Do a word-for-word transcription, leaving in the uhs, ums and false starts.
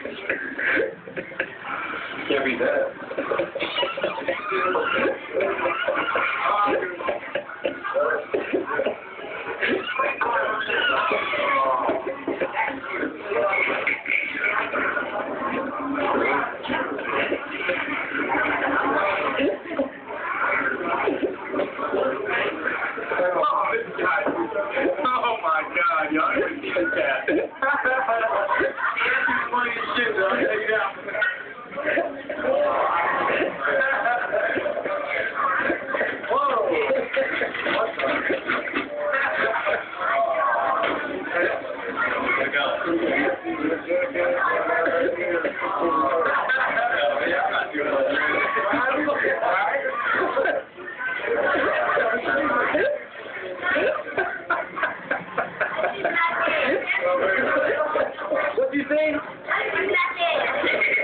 Can't be that. Oh my God, y'all didn't see the cat. That's funny as shit, though. Take it out. Whoa. What the? What do you think?